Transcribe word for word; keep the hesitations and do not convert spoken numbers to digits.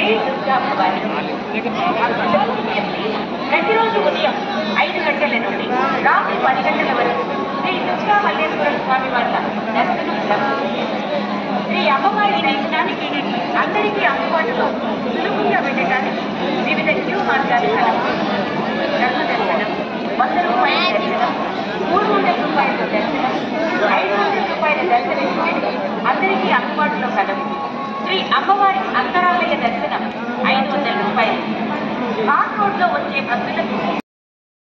శ్రీ దుర్గా భవాని. ప్రతిరోజు ఉదయం ఐదు గంటల నుండి రాత్రి పది గంటల వరకు శ్రీ దుర్గా మల్లేశ్వర స్వామి వారి దర్శనం జరుగుతుంది. శ్రీ అమ్మవారి దర్శనానికి అందరికీ అందుబాటులో సులువుగా